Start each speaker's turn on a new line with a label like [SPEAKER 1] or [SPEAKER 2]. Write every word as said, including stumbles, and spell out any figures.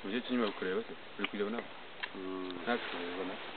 [SPEAKER 1] ujye kinyuma kureba se uri kujya nawe natwe kubibona